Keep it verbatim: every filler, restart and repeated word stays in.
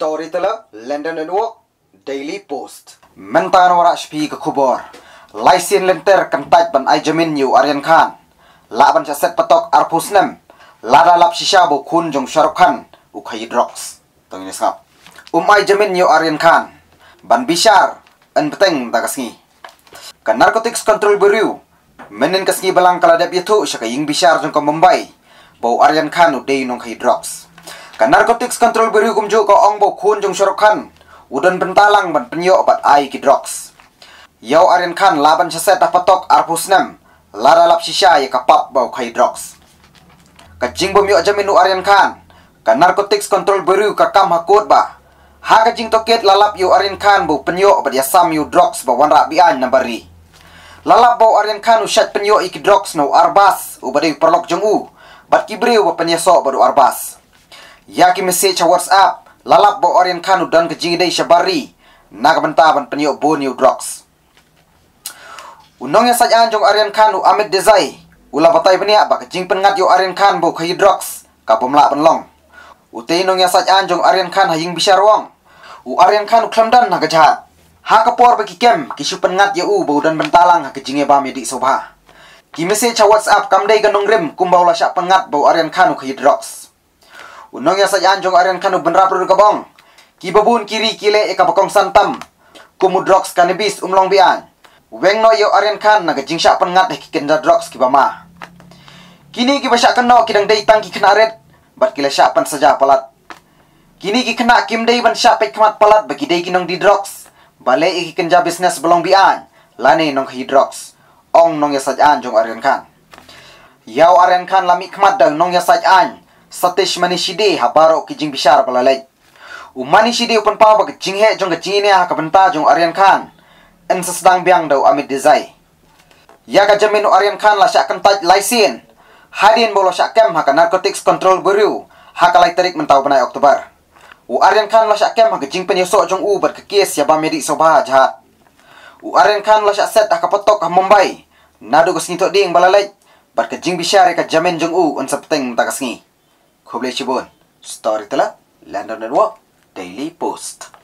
Storyteller, London Network, Daily Post. Mentan warak shpi ke kubor. Laisin lenter kentaj ban ai jamin yu Aryan Khan. Laban set patok arpu snem. Lada lap shisha bu kun jong Shahrukh Khan u khaii drogs. Tong ini ngap. Um ai jamin yu Aryan Khan. Ban bishar en beteng dagasngi. Kan Narcotics Control Bureau menin kasngi balang kala dep yatu syaka ying bishar jong ko Mumbai. Bau Aryan Khan u dei nong khaii drogs. Kan Narcotics Control Bureau kumju ko ong bo kun jong Shahrukh Khan udan bentalang ban penyo bat ai ki drogs. Yau Aryan Khan laban set dah patok arpu snem lara lap shisha ye kapap bau khaii drogs. Kajing bom yo jamin u Aryan Khan. Kan Narcotics Control Bureau ka kam hakut ba. Ha kajing toket lalap yu Aryan Khan bu penyo bat yasam yu drogs ba wanra bian nambari. Lalap bau Aryan Khan u syat penyo iki drogs no arbas u badai perlok jong u bat kibriu ba penyeso badu arbas. Ya ki message WhatsApp lalap bau Aryan Khan u dan kajing dei syabari nak benta ban penyo bon yu drogs. Unong yang sajaan jong Aryan Khan u amit dezai ula batai benia ba kajing pengat yu Aryan Khan bu khaii drogs ka pemla penlong. Utei nong yang sajaan jong Aryan Khan haying bisyarwang u Aryan Khan u klamdan na gajahat. Ha kapor bagi kem kisu pengat ya u bau dan bentalang ha kajinge ba medik sobha. Ki message WhatsApp kamdai ganong rem kumbau la syak pengat bau Aryan Khan u khaii drogs. Unong yang sajaan jong Aryan Khan u benrap ru kabong. Ki babun kiri kile e ka bakong santam. Kumu drogs cannabis umlong bian. Weng no yo Aryan Khan na gajing syak pengat he ki kenda drogs ki bama. Kini ki basyak keno kidang dei tang ki kena red bat kila syak pan saja palat. Kini ki kena kim dei ban syak pek kemat palat bagi dei kinong di drogs. Bale iki kenja bisnes belong bian. Lane nong khaii drogs. Ong nong ya sajaan jong Aryan Khan. Yau Aryan Khan lami kemat dang nong ya sajaan. Satish manishide habaro ki jing bishar balalai. U manishide upan pa ba jing he jong jing ne ha ka benta jong Aryan Khan. En sesedang biang dau amit dezai. Ya ka jamin Aryan Khan la syak kentaj laisin. Hadin bolo syak kem ha ka Narcotics Control Bureau ha ka lai tarik mentau benai Oktober. U Aryan Khan la syak kem ha ka jing penyosok jong u ber ke kes ya ba medik sobha jahat. U Aryan Khan la syak set ha ka patok ha Mumbai. Nadu kasngi tok ding balalai. Bar ka jing bishar ka jamin jong u un septeng ta kasngi. Kublai Cibun, Storyteller, London Network, Daily Post.